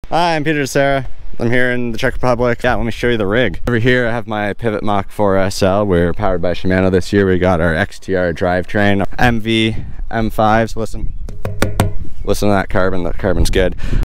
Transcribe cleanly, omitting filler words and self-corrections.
Hi, I'm Peter Sarah. I'm here in the Czech Republic. Yeah, let me show you the rig. Over here I have my Pivot Mach 4 SL. We're powered by Shimano this year. We got our XTR drivetrain, MV M5s. Listen to that carbon. That carbon's good.